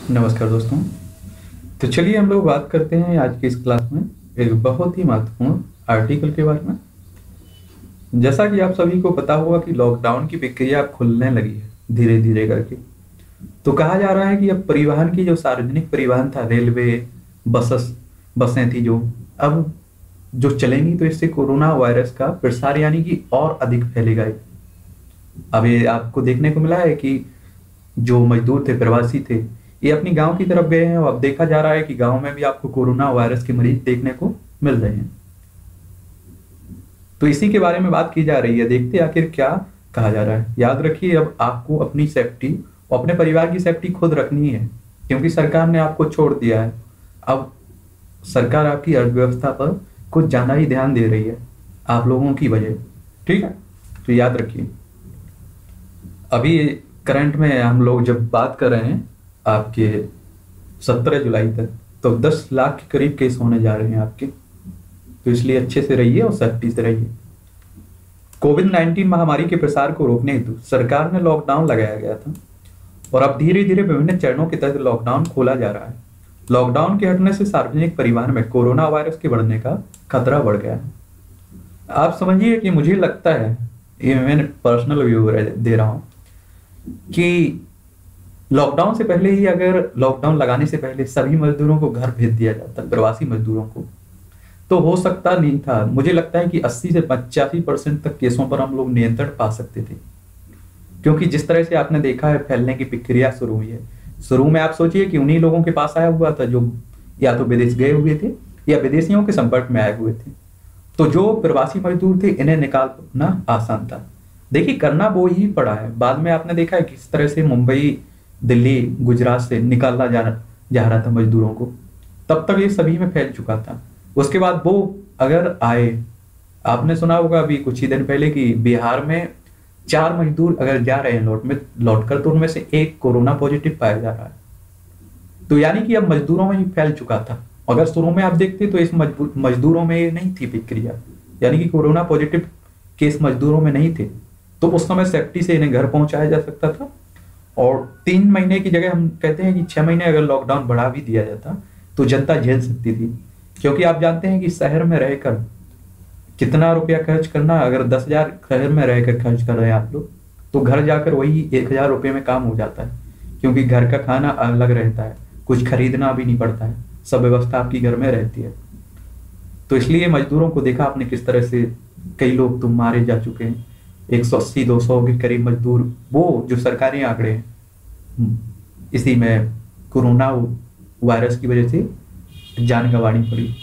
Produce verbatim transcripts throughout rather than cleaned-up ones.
नमस्कार दोस्तों। तो चलिए हम लोग बात करते हैं आज की इस क्लास में एक बहुत ही महत्वपूर्ण आर्टिकल के बारे में। जैसा कि आप सभी को पता होगा कि लॉकडाउन की प्रक्रिया अब खुलने लगी है धीरे धीरे करके। तो कहा जा रहा है कि अब परिवहन की जो सार्वजनिक परिवहन था, रेलवे, बसेस बसें थी जो अब जो चलेंगी, तो इससे कोरोना वायरस का प्रसार यानी कि और अधिक फैलेगा। अब ये आपको देखने को मिला है कि जो मजदूर थे, प्रवासी थे, ये अपनी गांव की तरफ गए हैं और अब देखा जा रहा है कि गांव में भी आपको कोरोना वायरस के मरीज देखने को मिल रहे हैं। तो इसी के बारे में बात की जा रही है। देखते हैं आखिर क्या कहा जा रहा है। याद रखिए, अब आपको अपनी सेफ्टी और अपने परिवार की सेफ्टी खुद रखनी है, क्योंकि सरकार ने आपको छोड़ दिया है। अब सरकार आपकी अर्थव्यवस्था पर कुछ ज्यादा ही ध्यान दे रही है आप लोगों की वजह। ठीक है, तो याद रखिए। अभी करंट में हम लोग जब बात कर रहे हैं आपके सत्रह जुलाई तक, तो दस लाख के करीब केस होने जा रहे हैं आपके। तो इसलिए अच्छे से रहिए और सेफ्टी से रहिए। कोविड नाइन्टीन महामारी के प्रसार को रोकने हेतु सरकार ने लॉकडाउन लगाया गया था और अब धीरे धीरे विभिन्न चरणों के तहत लॉकडाउन खोला जा रहा है। लॉकडाउन के हटने से सार्वजनिक परिवहन में कोरोना वायरस के बढ़ने का खतरा बढ़ गया है। आप समझिए कि मुझे लगता है, ये मैंने पर्सनल व्यू दे रहा हूं, कि लॉकडाउन से पहले ही, अगर लॉकडाउन लगाने से पहले सभी मजदूरों को घर भेज दिया जाता, प्रवासी मजदूरों को, तो हो सकता नहीं था। मुझे लगता है कि अस्सी से पचासी परसेंट तक केसों पर हम लोग नियंत्रण पा सकते थे, क्योंकि जिस तरह से आपने देखा है फैलने की प्रक्रिया शुरू हुई है। शुरू में आप सोचिए कि उन्हीं लोगों के पास आया हुआ था जो या तो विदेश गए हुए थे या विदेशियों के संपर्क में आए हुए थे। तो जो प्रवासी मजदूर थे, इन्हें निकालना आसान था। देखिए, करना वो ही पड़ा है। बाद में आपने देखा है किस तरह से मुंबई, दिल्ली, गुजरात से निकाला जा जा रहा था मजदूरों को। तब तक ये सभी में फैल चुका था। उसके बाद वो अगर आए, आपने सुना होगा अभी कुछ ही दिन पहले कि बिहार में चार मजदूर अगर जा रहे हैं लौट में लौट कर, तो उनमें से एक कोरोना पॉजिटिव पाया जा रहा है। तो यानी कि अब मजदूरों में ही फैल चुका था। अगर शुरू में आप देखते तो इस मजदूरों में ये नहीं थी प्रक्रिया, यानी कि कोरोना पॉजिटिव केस मजदूरों में नहीं थे, तो उस समय सेफ्टी से इन्हें घर पहुंचाया जा सकता था। और तीन महीने की जगह हम कहते हैं कि छह महीने अगर लॉकडाउन बढ़ा भी दिया जाता तो जनता झेल सकती थी। क्योंकि आप जानते हैं कि शहर में रहकर कितना रुपया खर्च करना, अगर दस हजार शहर में रहकर खर्च कर रहे हैं आप लोग, तो घर जाकर वही एक हजार रुपये में काम हो जाता है। क्योंकि घर का खाना अलग रहता है, कुछ खरीदना भी नहीं पड़ता है, सब व्यवस्था आपकी घर में रहती है। तो इसलिए मजदूरों को देखा आपने किस तरह से कई लोग तो मारे जा चुके हैं। एक सौ अस्सी दो सौ के करीब मजदूर, वो जो सरकारी आंकड़े हैं, इसी में कोरोना वायरस की वजह से जान गंवानी पड़ी।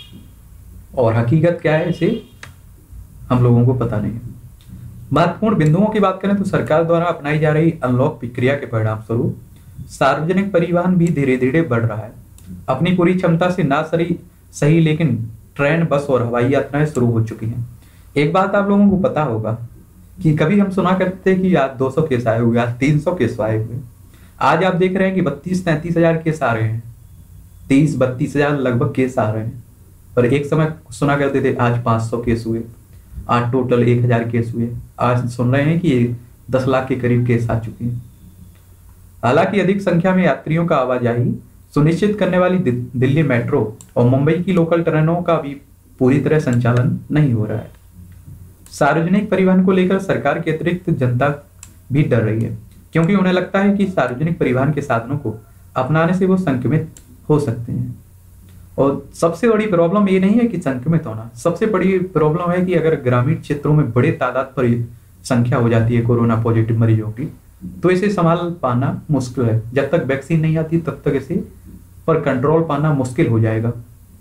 और हकीकत क्या है, इसे हम लोगों को पता नहीं है। महत्वपूर्ण बिंदुओं की बात करें तो सरकार द्वारा अपनाई जा रही अनलॉक प्रक्रिया के परिणाम स्वरूप सार्वजनिक परिवहन भी धीरे धीरे बढ़ रहा है। अपनी पूरी क्षमता से ना सही सही लेकिन ट्रेन, बस और हवाई यात्राएं शुरू हो चुकी हैं। एक बात आप लोगों को पता होगा कि कभी हम सुना करते थे कि आज दो सौ केस आए हुए, आज तीन सौ केस आए हुए। आज आप देख रहे हैं कि बत्तीस तैंतीस हजार केस आ रहे हैं, तीस बत्तीस हजार लगभग केस आ रहे हैं। पर एक समय सुना करते थे आज पांच सौ केस हुए, आज टोटल एक हजार केस हुए। आज सुन रहे हैं कि दस लाख के करीब केस आ चुके हैं। हालांकि अधिक संख्या में यात्रियों का आवाजाही सुनिश्चित करने वाली दिल्ली मेट्रो और मुंबई की लोकल ट्रेनों का भी पूरी तरह संचालन नहीं हो रहा है। सार्वजनिक परिवहन को लेकर सरकार के अतिरिक्त जनता भी डर रही है, क्योंकि उन्हें लगता है कि सार्वजनिक परिवहन के साधनों को अपनाने से वो संक्रमित हो सकते हैं। और सबसे बड़ी प्रॉब्लम ये नहीं है कि संक्रमित होना, सबसे बड़ी प्रॉब्लम है कि अगर ग्रामीण क्षेत्रों में बड़े तादाद पर संख्या हो जाती है कोरोना पॉजिटिव मरीजों की, तो इसे संभाल पाना मुश्किल है। जब तक वैक्सीन नहीं आती तब तक इसे पर कंट्रोल पाना मुश्किल हो जाएगा।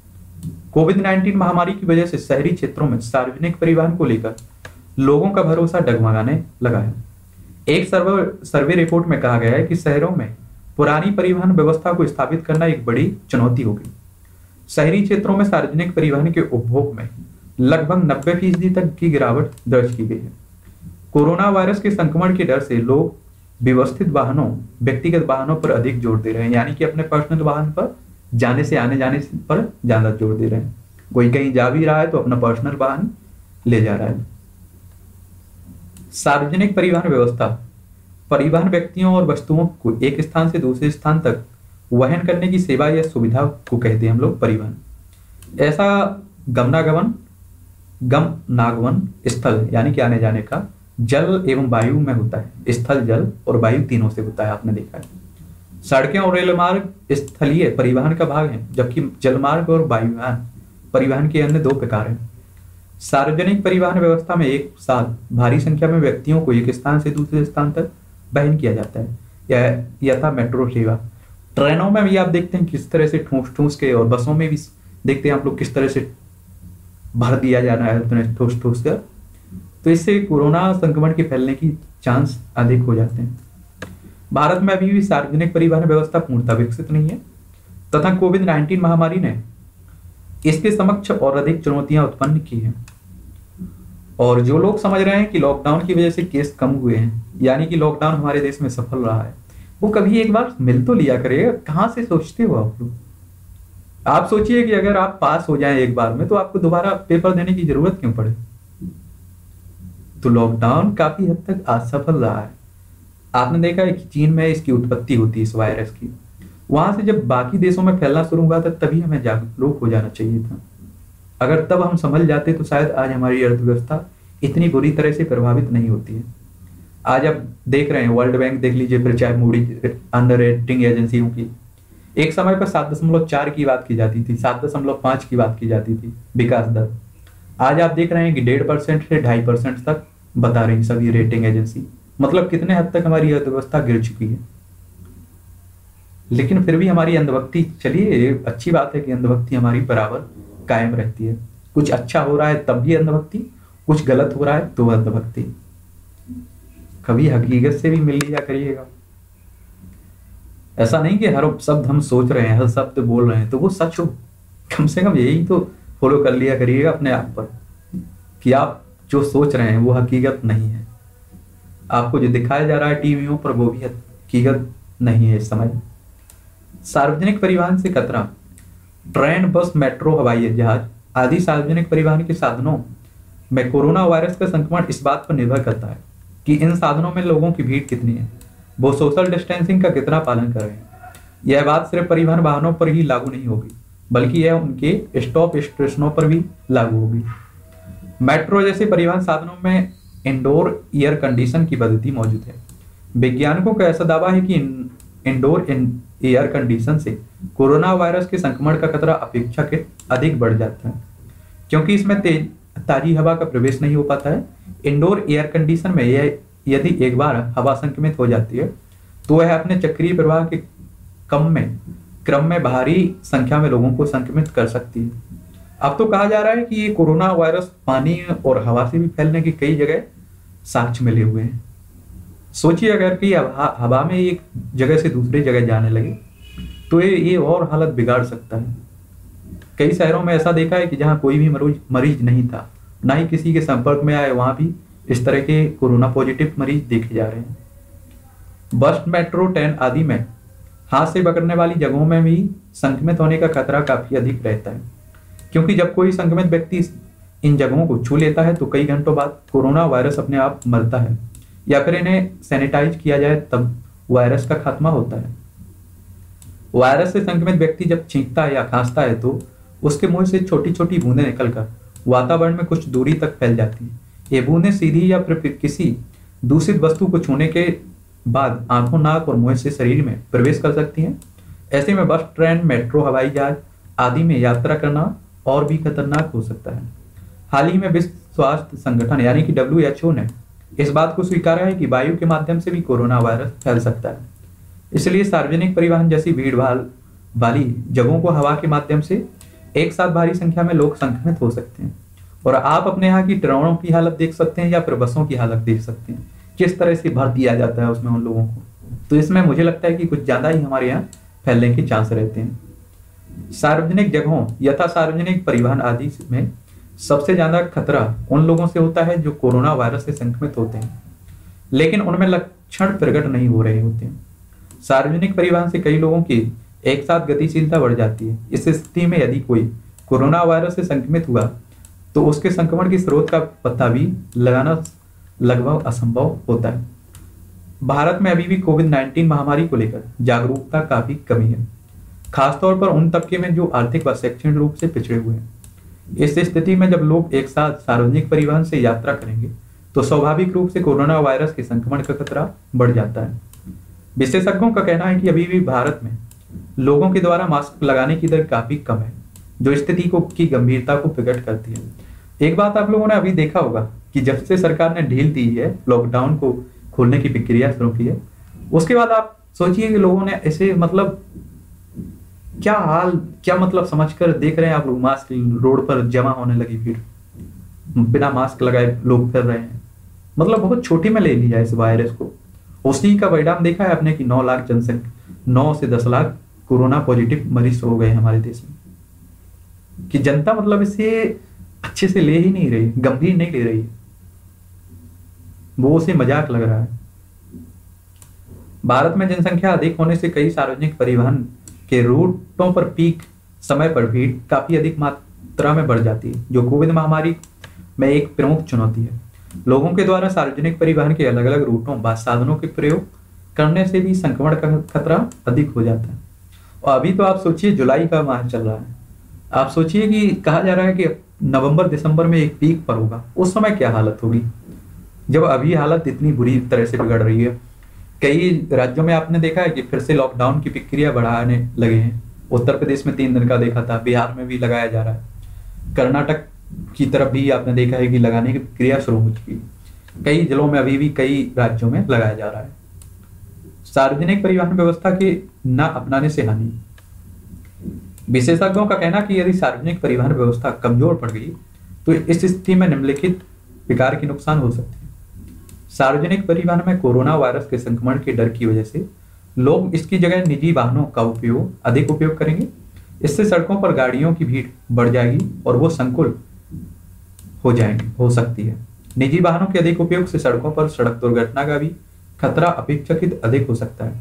कोविड नाइन्टीन महामारी की वजह से शहरी क्षेत्रों में सार्वजनिक परिवहन को लेकर लोगों का भरोसा डगमगाने लगा है। एक सर्वे सर्वे रिपोर्ट में कहा गया है कि शहरों में पुरानी परिवहन व्यवस्था को स्थापित करना एक बड़ी चुनौती होगी। शहरी क्षेत्रों में सार्वजनिक परिवहन के उपभोग में लगभग नब्बे फीसदी तक की गिरावट दर्ज की गई है। कोरोना वायरस के संक्रमण के डर से लोग व्यवस्थित वाहनों, व्यक्तिगत वाहनों पर अधिक जोर दे रहे हैं, यानी कि अपने पर्सनल वाहन पर जाने से आने जाने पर ज्यादा जोर दे रहे हैं। कोई कहीं जा भी रहा है तो अपना पर्सनल वाहन ले जा रहा है। सार्वजनिक परिवहन व्यवस्था परिवहन व्यक्तियों और वस्तुओं को एक स्थान से दूसरे स्थान तक वहन करने की सेवा या सुविधा को कहते हैं हम लोग परिवहन। ऐसा गमनागमन, गम नागमन स्थल यानी कि आने जाने का जल एवं वायु में होता है। स्थल, जल और वायु तीनों से होता है, आपने देखा है। सड़कें और रेल मार्ग स्थलीय परिवहन का भाग हैं, जबकि जलमार्ग और वायुयान परिवहन के अन्य दो प्रकार हैं। सार्वजनिक परिवहन व्यवस्था में एक साथ भारी संख्या में व्यक्तियों को एक स्थान से दूसरे स्थान तक वहन किया जाता है, यह यथा मेट्रो सेवा। ट्रेनों में भी आप देखते हैं किस तरह से ठूस ठूस के, और बसों में भी देखते हैं आप लोग किस तरह से भर दिया जा रहा है उतने ठूस ठूस कर। तो इससे कोरोना संक्रमण के फैलने की चांस अधिक हो जाते हैं। भारत में अभी भी सार्वजनिक परिवहन व्यवस्था पूर्णतः विकसित नहीं है तथा कोविड नाइन्टीन महामारी ने इसके समक्ष और अधिक चुनौतियां उत्पन्न की हैं। और जो लोग समझ रहे हैं कि लॉकडाउन की वजह से केस कम हुए हैं, यानी कि लॉकडाउन हमारे देश में सफल रहा है, वो कभी एक बार मिल तो लिया करेगा। कहां से सोचते हो आप लोग? आप सोचिए कि अगर आप पास हो जाएं एक बार में तो आपको दोबारा पेपर देने की जरूरत क्यों पड़े? तो लॉकडाउन काफी हद तक असफल रहा है। आपने देखा है कि चीन में इसकी उत्पत्ति होती है इस वायरस की, वहां से जब बाकी देशों में फैलना शुरू हुआ था तभी हमें जागरूक हो जाना चाहिए था। अगर तब हम समझ जाते तो शायद आज हमारी अर्थव्यवस्था इतनी बुरी तरह से प्रभावित नहीं होती है। आज आप देख रहे हैं, वर्ल्ड बैंक देख लीजिए, फिर चाहे मूडी अंडर रेटिंग एजेंसियों की, एक समय पर सात दशमलव चार की बात की जाती थी, सात दशमलव पांच की बात की जाती थी विकास दर। आज आप देख रहे हैं कि डेढ़ परसेंट से ढाई परसेंट तक बता रही सभी रेटिंग एजेंसी। मतलब कितने हद तक हमारी अर्थव्यवस्था गिर चुकी है। लेकिन फिर भी हमारी अंधभक्ति, चलिए अच्छी बात है कि अंधभक्ति हमारी बराबर कायम रहती है। कुछ अच्छा हो रहा है तब भी अंधभक्ति, कुछ गलत हो रहा है तो अंधभक्ति। कभी हकीकत से भी मिल लिया करिएगा। ऐसा नहीं कि हर शब्द हम सोच रहे हैं, हर शब्द बोल रहे हैं तो वो सच हो। कम से कम यही तो फॉलो कर लिया करिएगा अपने आप पर कि आप जो सोच रहे हैं वो हकीकत नहीं है। आपको जो दिखाया जा रहा है टीवियों पर वो भी हकीकत नहीं है इस समय। सार्वजनिक परिवहन से खतरा। ट्रेन, बस, मेट्रो, हवाई जहाज आदि सार्वजनिक परिवहन के साधनों में कोरोना वायरस का संक्रमण इस बात पर निर्भर करता है कि इन साधनों में लोगों की भीड़ कितनी है, वो सोशल डिस्टेंसिंग का कितना पालन कर रहे हैं। यह बात सिर्फ परिवहन वाहनों पर ही लागू नहीं होगी, बल्कि यह उनके स्टॉप स्टेशनों पर भी लागू होगी। मेट्रो जैसे परिवहन साधनों में इंडोर एयर कंडीशन की पद्धति मौजूद है। वैज्ञानिकों का ऐसा दावा है कि इंडोर एयर कंडीशन से कोरोना वायरस के संक्रमण का खतरा अपेक्षाकृत अधिक बढ़ जाता है, क्योंकि इसमें तेज ताजी हवा का प्रवेश नहीं हो पाता है। इंडोर एयर कंडीशन में यह यदि एक बार हवा संक्रमित हो जाती है तो वह अपने चक्रीय प्रवाह के कम में क्रम में भारी संख्या में लोगों को संक्रमित कर सकती है। अब तो कहा जा रहा है कि ये कोरोना वायरस पानी और हवा से भी फैलने की कई जगह साक्ष्य मिले हुए हैं। सोचिए अगर कि हवा में एक जगह से दूसरी जगह जाने लगे तो ये ये और हालत बिगाड़ सकता है। कई शहरों में ऐसा देखा है कि जहां कोई भी मरीज मरीज नहीं था, ना ही किसी के संपर्क में आए, वहां भी इस तरह के कोरोना पॉजिटिव मरीज देखे जा रहे हैं। बस, मेट्रो, ट्रेन आदि में हाथ से पकड़ने वाली जगहों में भी संक्रमित होने का खतरा काफी अधिक रहता है, क्योंकि जब कोई संक्रमित व्यक्ति इन जगहों को छू लेता है तो कई घंटों बाद कोरोना वायरस अपने आप मरता है, या फिर इन्हें सैनिटाइज किया जाए तब वायरस का खात्मा होता है। वायरस से संक्रमित व्यक्ति जब छींकता है या खांसता है तो उसके मुंह से छोटी छोटी बूंदें निकलकर वातावरण में कुछ दूरी तक फैल जाती हैं। ये बूंदें सीधी या फिर किसी दूषित वस्तु को छूने के बाद आंखों, नाक और मुंह से शरीर में प्रवेश कर सकती हैं। ऐसे में बस, ट्रेन, मेट्रो, हवाई जहाज आदि में यात्रा करना और भी खतरनाक हो सकता है। हाल ही में विश्व स्वास्थ्य संगठन यानी कि डब्ल्यू एच ओ ने इस बात को स्वीकारा है कि वायु के माध्यम से भी कोरोना वायरस फैल सकता है। इसलिए सार्वजनिक परिवहन जैसी भीड़ भाड़ वाली जगहों को हवा के माध्यम से एक साथ भारी संख्या में लोग संक्रमित हो सकते हैं। और आप अपने यहाँ की ट्रेनों की हालत देख सकते हैं या फिर बसों की हालत देख सकते हैं, किस तरह से भर दिया जाता है उसमें उन लोगों को। तो इसमें मुझे लगता है कि कुछ ज्यादा ही हमारे यहाँ फैलने के चांस रहते हैं। सार्वजनिक जगहों यथा सार्वजनिक परिवहन आदि में सबसे ज्यादा खतरा उन लोगों से होता है जो कोरोना वायरस से संक्रमित होते हैं, लेकिन उनमें लक्षण प्रकट नहीं हो रहे होते हैं। सार्वजनिक परिवहन से कई लोगों की एक साथ गतिशीलता बढ़ जाती है। इस स्थिति में यदि कोई कोरोना वायरस से संक्रमित हुआ तो उसके संक्रमण के स्रोत का पता भी लगाना लगभग असंभव होता है। भारत में अभी भी कोविड नाइन्टीन महामारी को लेकर जागरूकता काफी कमी है। खासतौर पर उन तबके में जो आर्थिक व शैक्षणिक रूप से पिछड़े हुए हैं। इस स्थिति में जब लोग एक साथ सार्वजनिक परिवहन से यात्रा करेंगे तो स्वाभाविक रूप से कोरोना वायरस के संक्रमण का खतरा बढ़ जाता है। विशेषज्ञों का कहना है कि अभी भी भारत में लोगों के द्वारा मास्क लगाने की दर काफी कम है, जो स्थिति को की गंभीरता को प्रकट करती है। एक बात आप लोगों ने अभी देखा होगा कि जब से सरकार ने ढील दी है, लॉकडाउन को खोलने की प्रक्रिया शुरू की है, उसके बाद आप सोचिए कि लोगों ने ऐसे मतलब क्या हाल, क्या मतलब समझकर देख रहे हैं आप लोग, मास्क रोड पर जमा होने लगी भीड़, बिना मास्क लगाए लोग फिर रहे हैं। मतलब बहुत छोटी में ले लिया इस वायरस को। उसी का परिणाम देखा है आपने कि नौ लाख जनसंख्या, नौ से दस लाख कोरोना पॉजिटिव मरीज हो गए हमारे देश में। कि जनता मतलब इसे अच्छे से ले ही नहीं रही, गंभीर नहीं ले रही है, वो उसे मजाक लग रहा है। भारत में जनसंख्या अधिक होने से कई सार्वजनिक परिवहन के रूटों पर पीक समय पर भीड़ काफी अधिक मात्रा में बढ़ जाती है, जो कोविड महामारी में एक प्रमुख चुनौती है। लोगों के द्वारा सार्वजनिक परिवहन के अलग अलग रूटों व साधनों के प्रयोग करने से भी संक्रमण का खतरा अधिक हो जाता है। और अभी तो आप सोचिए जुलाई का माह चल रहा है, आप सोचिए कि कहा जा रहा है कि नवंबर दिसंबर में एक पीक पर होगा, उस समय क्या हालत होगी, जब अभी हालत इतनी बुरी तरह से बिगड़ रही है। कई राज्यों में आपने देखा है कि फिर से लॉकडाउन की प्रक्रिया बढ़ाने लगे हैं। उत्तर प्रदेश में तीन दिन का देखा था, बिहार में भी लगाया जा रहा है, कर्नाटक की तरफ भी आपने देखा है कि लगाने की प्रक्रिया शुरू हो चुकी है। कई जिलों में अभी भी कई राज्यों में लगाया जा रहा है। सार्वजनिक परिवहन व्यवस्था के न अपनाने से हानि। विशेषज्ञों का कहना कि यदि सार्वजनिक परिवहन व्यवस्था कमजोर पड़ गई तो इस स्थिति में निम्नलिखित प्रकार के नुकसान हो सकते हैं। सार्वजनिक परिवहन में कोरोना वायरस के संक्रमण के डर की वजह से लोग इसकी जगह निजी वाहनों का उपयोग अधिक उपयोग करेंगे। इससे सड़कों पर गाड़ियों की भीड़ बढ़ जाएगी और वो संकुल हो जाएंगे हो सकती है। निजी वाहनों के अधिक उपयोग से सड़कों पर सड़क दुर्घटना का भी खतरा अपेक्षाकृत अधिक हो सकता है।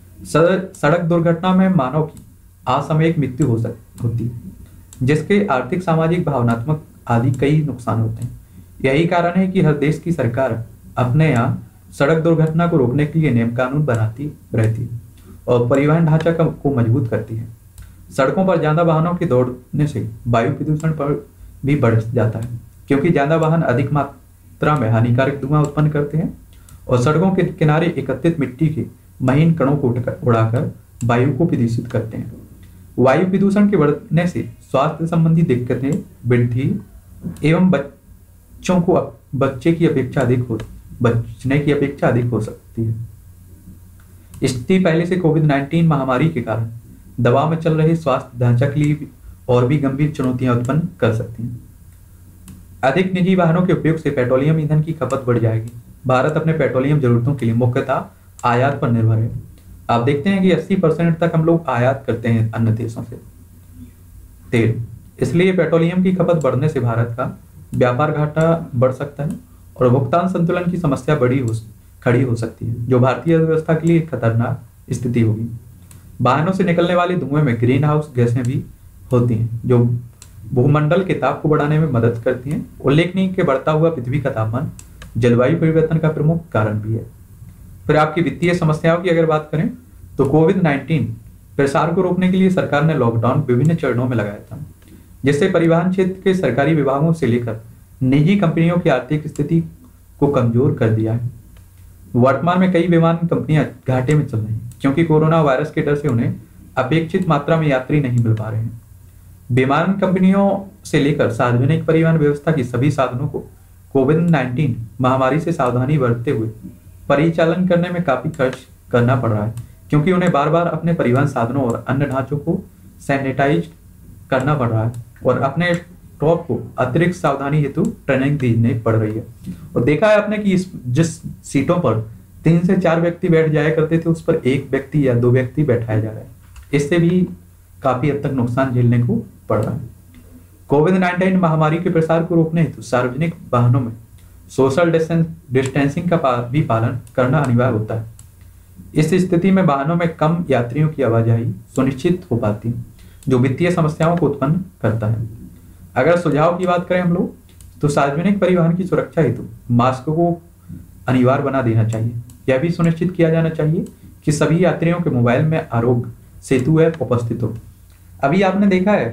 सड़क दुर्घटना में मानव की असामयिक मृत्यु हो सकती होती है, जिसके आर्थिक, सामाजिक, भावनात्मक आदि कई नुकसान होते हैं। यही कारण है कि हर देश की सरकार अपने यहाँ सड़क दुर्घटना को रोकने के लिए नियम कानून बनाती रहती है और परिवहन ढांचा को मजबूत करती है। सड़कों पर ज्यादा वाहनों के दौड़ने से वायु प्रदूषण पर भी बढ़ जाता है, क्योंकि ज्यादा वाहन अधिक मात्रा में हानिकारक धुआं उत्पन्न करते हैं और सड़कों के किनारे एकत्रित मिट्टी के महीन कणों को उड़ाकर वायु को प्रदूषित करते हैं। वायु प्रदूषण के बढ़ने से स्वास्थ्य संबंधी दिक्कतें वृद्धि एवं बच्चों को बच्चे की अपेक्षा अधिक हो बचने की अपेक्षा अधिक हो सकती है। स्थिति पहले से कोविड नाइन्टीन महामारी के कारण दबाव में चल रहे स्वास्थ्य ढांचा के लिए और भी गंभीर चुनौतियां उत्पन्न कर सकती हैं। अधिक निजी वाहनों के उपयोग से पेट्रोलियम ईंधन की खपत बढ़ जाएगी। भारत अपने पेट्रोलियम जरूरतों के लिए मुख्यतः आयात पर निर्भर है। आप देखते हैं कि अस्सी परसेंट तक हम लोग आयात करते हैं अन्य देशों से तेल। इसलिए पेट्रोलियम की खपत बढ़ने से भारत का व्यापार घाटा बढ़ सकता है और भुगतान संतुलन की समस्या बड़ी हो खड़ी हो सकती है, जो भारतीय अर्थव्यवस्था के लिए खतरनाक स्थिति होगी। वाहनों से निकलने वाले धुएं में ग्रीन हाउस गैसें भी होती हैं, जो भूमंडल के ताप को बढ़ाने में मदद करती हैं। उल्लेखनीय कि बढ़ता हुआ पृथ्वी का तापमान जलवायु परिवर्तन का प्रमुख कारण भी है। फिर आपकी वित्तीय समस्याओं की अगर बात करें तो कोविड नाइन्टीन प्रसार को रोकने के लिए सरकार ने लॉकडाउन विभिन्न चरणों में लगाया था, जिससे परिवहन क्षेत्र के सरकारी विभागों से लेकर निजी कंपनियों की आर्थिक स्थिति को कमजोर कर दिया है। वर्तमान में कई विमान कंपनियां घाटे में चल रही हैं, क्योंकि कोरोना वायरस के डर से उन्हें अपेक्षित मात्रा में यात्री नहीं मिल पा रहे हैं। विमान कंपनियों से लेकर सार्वजनिक परिवहन व्यवस्था की सभी साधनों को कोविड नाइन्टीन महामारी से सावधानी बरतते हुए परिचालन करने में काफी खर्च करना पड़ रहा है, क्योंकि उन्हें बार बार अपने परिवहन साधनों और अन्य ढांचों को सैनिटाइज करना पड़ रहा है और अपने स्टॉप को अतिरिक्त सावधानी हेतु ट्रेनिंग देनी पड़ रही है। और देखा है आपने कि इस जिस सीटों पर तीन से चार व्यक्ति बैठ जाया करते थे, उस पर एक व्यक्ति या दो व्यक्ति बैठाया जा रहा है। इससे भी काफी हद तक नुकसान झेलने को पड़ रहा है। कोविड नाइन्टीन महामारी के प्रसार को रोकने हेतु सार्वजनिक वाहनों में सोशल डिस्टेंसिंग का पा, भी पालन करना अनिवार्य होता है। इस स्थिति में वाहनों में कम यात्रियों की आवाजाही सुनिश्चित हो पाती है, जो वित्तीय समस्याओं को उत्पन्न करता है। अगर सुझाव की बात करें हम लोग तो सार्वजनिक परिवहन की सुरक्षा हेतु मास्क को अनिवार्य बना देना चाहिए। यह भी सुनिश्चित किया जाना चाहिए कि सभी यात्रियों के मोबाइल में आरोग्य सेतु ऐप उपस्थित हो। अभी आपने देखा है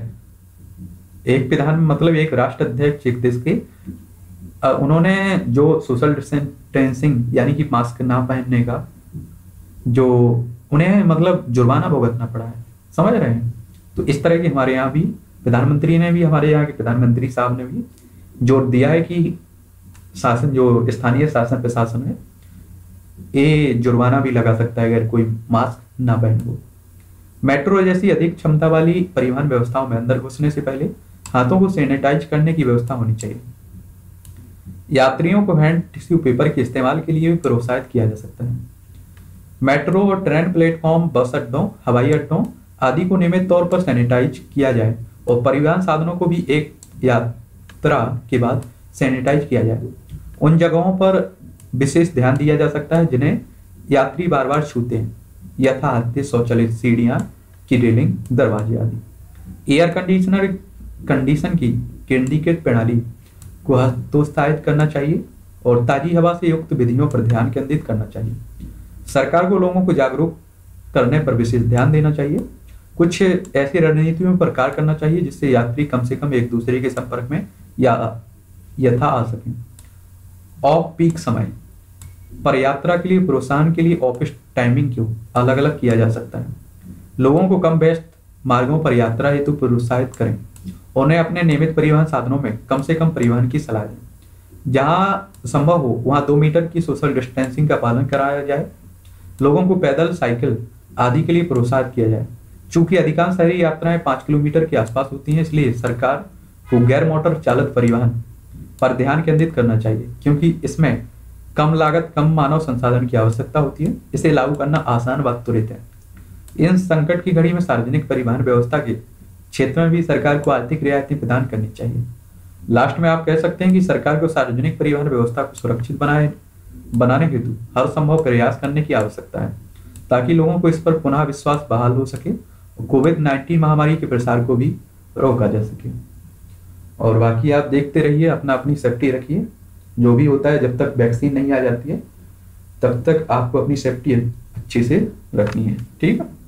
एक प्रधान मतलब एक राष्ट्र अध्यक्ष एक देश के अ, उन्होंने जो सोशल डिस्टेंसिंग यानी कि मास्क ना पहनने का जो उन्हें मतलब जुर्माना भुगतना पड़ा है, समझ रहे हैं। तो इस तरह की हमारे यहाँ भी प्रधानमंत्री ने भी हमारे यहाँ के प्रधानमंत्री साहब ने भी जोर दिया है कि शासन जो स्थानीय शासन प्रशासन है ये जुर्माना भी लगा सकता है अगर कोई मास्क ना पहन हो। मेट्रो जैसी अधिक क्षमता वाली परिवहन व्यवस्थाओं में अंदर घुसने से पहले हाथों को सैनिटाइज करने की व्यवस्था होनी चाहिए। यात्रियों को हैंड टिश्यू पेपर के इस्तेमाल के लिए भी प्रोत्साहित किया जा सकता है। मेट्रो और ट्रेन प्लेटफॉर्म, बस अड्डों, हवाई अड्डों आदि को नियमित तौर पर सैनिटाइज किया जाए और परिवहन साधनों को भी एक यात्रा के बाद सैनिटाइज किया जाए। उन जगहों पर विशेष ध्यान दिया जा सकता है जिन्हें यात्री बार बार छूते हैं, यथा हाथी, शौचालय, सीढ़ियां की रेलिंग, दरवाजे आदि। एयर कंडीशनर कंडीशन की केंद्रीकृत प्रणाली को हतोत्साहित करना चाहिए और ताजी हवा से युक्त विधियों पर ध्यान केंद्रित करना चाहिए। सरकार को लोगों को जागरूक करने पर विशेष ध्यान देना चाहिए। कुछ ऐसी रणनीतियों पर कार्य करना चाहिए जिससे यात्री कम से कम एक दूसरे के संपर्क में या यथा आ सकें। ऑफ पीक समय पर यात्रा के लिए प्रोत्साहन के लिए ऑफिस टाइमिंग क्यों अलग अलग किया जा सकता है। लोगों को कम व्यस्त मार्गों पर यात्रा हेतु प्रोत्साहित करें। उन्हें अपने नियमित परिवहन साधनों में कम से कम परिवहन की सलाह दें। जहां संभव हो वहां दो मीटर की सोशल डिस्टेंसिंग का पालन कराया जाए। लोगों को पैदल, साइकिल आदि के लिए प्रोत्साहित किया जाए। चूंकि अधिकांश शहरी यात्राएं पांच किलोमीटर के आसपास होती हैं, इसलिए सरकार को गैर मोटर चालित परिवहन पर ध्यान केंद्रित करना चाहिए, क्योंकि इसमें कम लागत, कम मानव संसाधन की आवश्यकता होती है। इसे लागू करना आसान बात तुरंत है। इन संकट की घड़ी में सार्वजनिक परिवहन व्यवस्था के क्षेत्र में भी सरकार को आर्थिक रियायतें प्रदान करनी चाहिए। लास्ट में आप कह सकते हैं कि सरकार को सार्वजनिक परिवहन व्यवस्था को सुरक्षित बनाए बनाने हेतु हर संभव प्रयास करने की आवश्यकता है, ताकि लोगों को इस पर पुनः विश्वास बहाल हो सके और कोविड नाइन्टीन महामारी के प्रसार को भी रोका जा सके। और बाकी आप देखते रहिए, अपना अपनी सेफ्टी रखिए। जो भी होता है, जब तक वैक्सीन नहीं आ जाती है तब तक आपको अपनी सेफ्टी अच्छे से रखनी है। ठीक है।